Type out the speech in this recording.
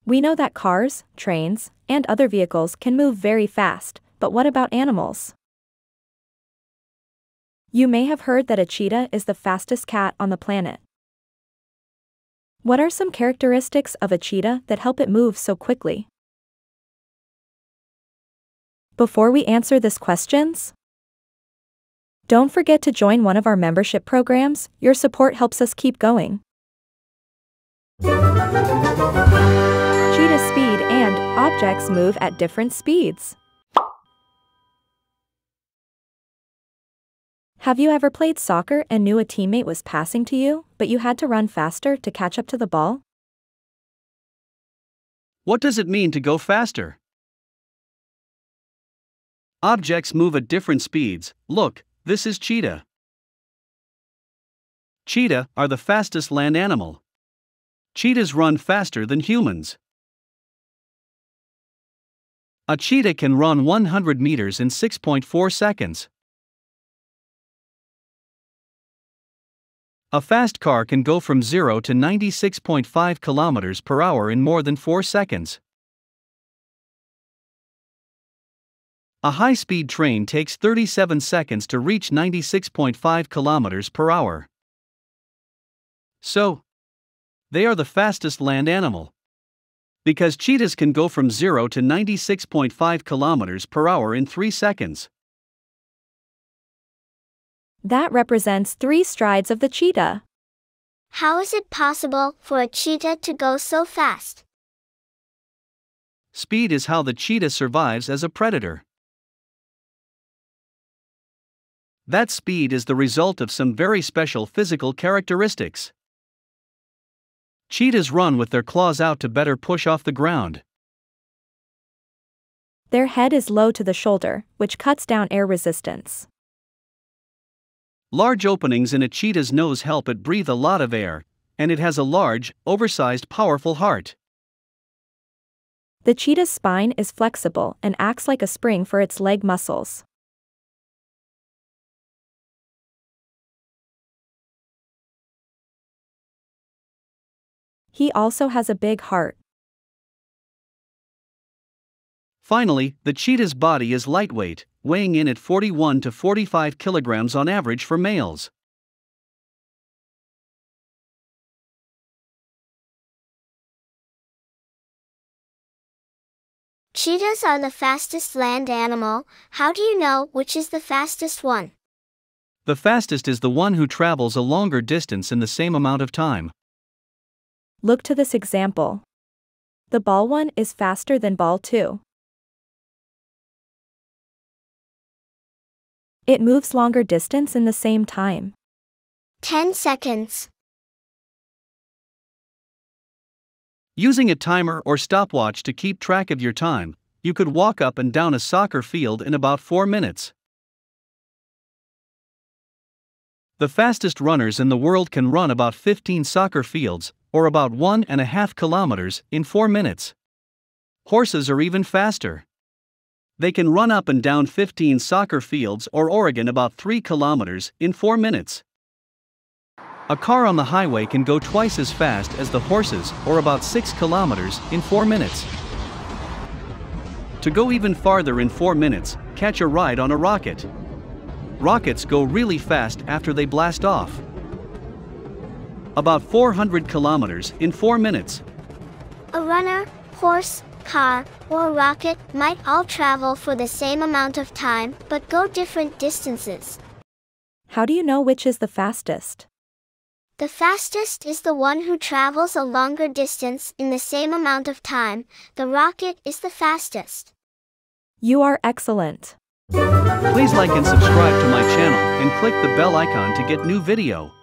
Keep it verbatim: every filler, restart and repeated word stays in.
We know that cars, trains, and other vehicles can move very fast, but what about animals? You may have heard that a cheetah is the fastest cat on the planet. What are some characteristics of a cheetah that help it move so quickly? Before we answer these questions, don't forget to join one of our membership programs. Your support helps us keep going. Cheetah speed and objects move at different speeds. Have you ever played soccer and knew a teammate was passing to you, but you had to run faster to catch up to the ball? What does it mean to go faster? Objects move at different speeds. Look, this is cheetah. Cheetah are the fastest land animal. Cheetahs run faster than humans. A cheetah can run one hundred meters in six point four seconds. A fast car can go from zero to ninety-six point five kilometers per hour in more than four seconds. A high-speed train takes thirty-seven seconds to reach ninety-six point five kilometers per hour. So, they are the fastest land animal. Because cheetahs can go from zero to ninety-six point five kilometers per hour in three seconds. That represents three strides of the cheetah. How is it possible for a cheetah to go so fast? Speed is how the cheetah survives as a predator. That speed is the result of some very special physical characteristics. Cheetahs run with their claws out to better push off the ground. Their head is low to the shoulder, which cuts down air resistance. Large openings in a cheetah's nose help it breathe a lot of air, and it has a large, oversized, powerful heart. The cheetah's spine is flexible and acts like a spring for its leg muscles. He also has a big heart. Finally, the cheetah's body is lightweight, weighing in at forty-one to forty-five kilograms on average for males. Cheetahs are the fastest land animal. How do you know which is the fastest one? The fastest is the one who travels a longer distance in the same amount of time. Look to this example. The ball one is faster than ball two. It moves longer distance in the same time. ten seconds. Using a timer or stopwatch to keep track of your time, you could walk up and down a soccer field in about four minutes. The fastest runners in the world can run about fifteen soccer fields, or about one and a half kilometers, in four minutes. Horses are even faster. They can run up and down fifteen soccer fields or Oregon about three kilometers in four minutes. A car on the highway can go twice as fast as the horses, or about six kilometers in four minutes. To go even farther in four minutes, catch a ride on a rocket. Rockets go really fast after they blast off. About four hundred kilometers in four minutes. A runner, horse, car, or rocket might all travel for the same amount of time, but go different distances. How do you know which is the fastest? The fastest is the one who travels a longer distance in the same amount of time. The rocket is the fastest. You are excellent. Please like and subscribe to my channel and click the bell icon to get new video.